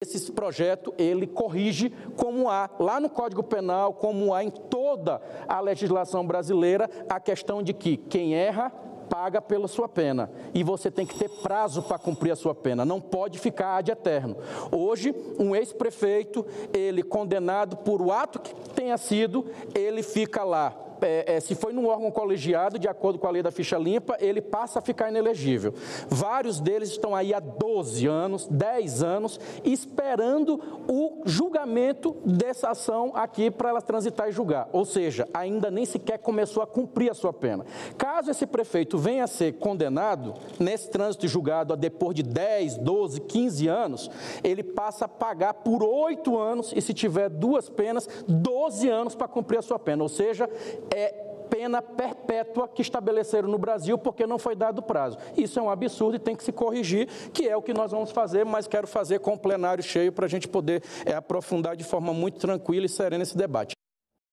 Esse projeto, ele corrige, como há lá no Código Penal, como há em toda a legislação brasileira, a questão de que quem erra paga pela sua pena. E você tem que ter prazo para cumprir a sua pena, não pode ficar ad eterno. Hoje, um ex-prefeito, ele condenado por o ato que tenha sido, ele fica lá. Se foi num órgão colegiado, de acordo com a lei da ficha limpa, ele passa a ficar inelegível. Vários deles estão aí há 12 anos, 10 anos, esperando o julgamento dessa ação aqui para ela transitar e julgar. Ou seja, ainda nem sequer começou a cumprir a sua pena. Caso esse prefeito venha a ser condenado, nesse trânsito e julgado, a depois de 10, 12, 15 anos, ele passa a pagar por 8 anos e, se tiver 2 penas, 12 anos para cumprir a sua pena. Ou seja, é pena perpétua que estabeleceram no Brasil porque não foi dado prazo. Isso é um absurdo e tem que se corrigir, que é o que nós vamos fazer, mas quero fazer com o plenário cheio para a gente poder aprofundar de forma muito tranquila e serena esse debate.